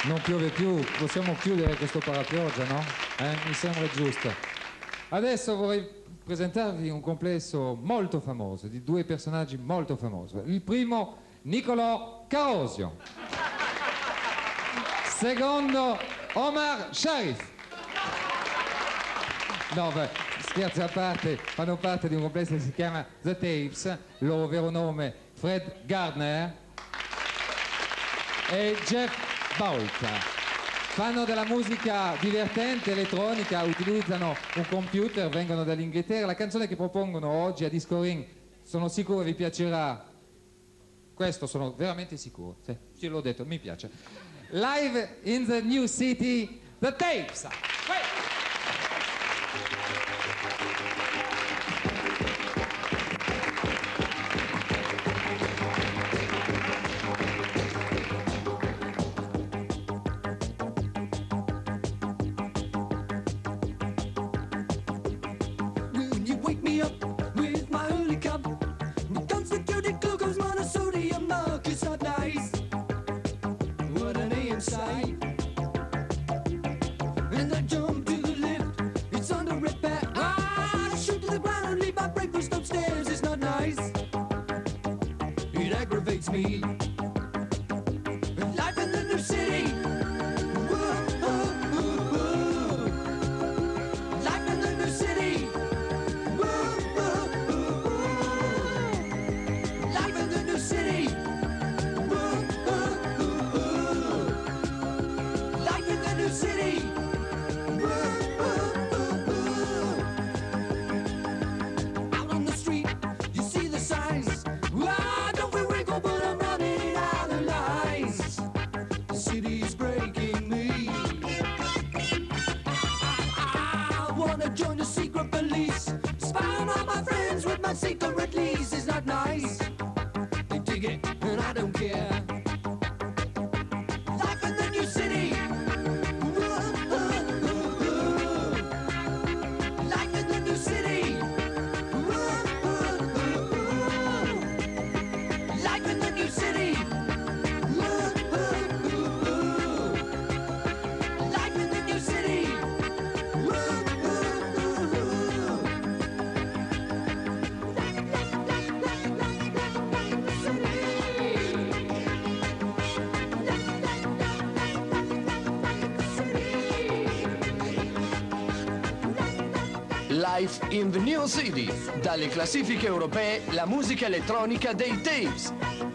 Non piove più, possiamo chiudere questo parapioggia, no? Mi sembra giusto. Adesso vorrei presentarvi un complesso molto famoso, di due personaggi molto famosi. Il primo, Nicolò Carosio. Secondo, Omar Sharif. No, beh, scherzi a parte, fanno parte di un complesso che si chiama The Tapes, il loro vero nome Fred Gardner e Jeff Baulka. Fanno della musica divertente, elettronica, utilizzano un computer, vengono dall'Inghilterra. La canzone che propongono oggi a Disco Ring, sono sicuro vi piacerà. Questo sono veramente sicuro. Sì, l'ho detto, mi piace. Live in the New City, The Tapes. Me. Life in the new city. Life in the new city. Life in the new city. Life in the new city. Out on the street, you see the signs. Join the secret police, spy on all my friends with my secret lease. It's not nice, they dig it and I don't care. Life in the new city. Life in the new city. Life in the new city. Life in the new city. Life in the New City, dalle classifiche europee, la musica elettronica dei Tapes.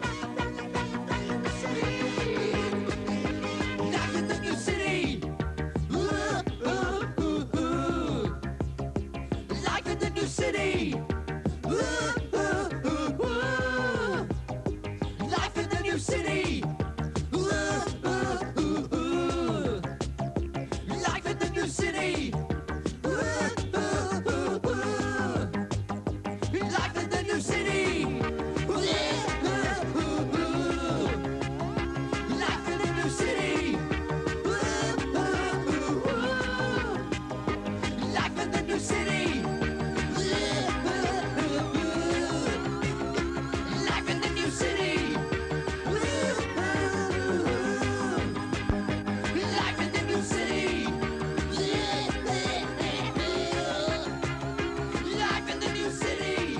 Life in the new city. Life in the new city. Life in the new city. Life in the new city. Life in the new city. Life in the new city. Life in the new city. Life in the new city. Life in the new city. Life in the new city.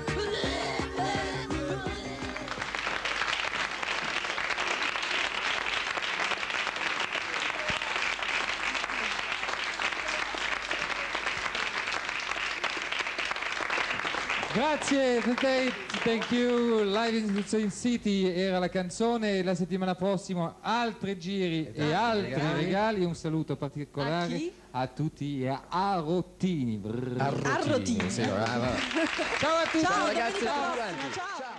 Grazie, The Tape, thank you. Live in the City era la canzone. La settimana prossima altri giri e altri regali. Un saluto particolare a tutti e a Arrotini. Arrotini. Ciao a tutti. Ciao ragazzi. Ciao.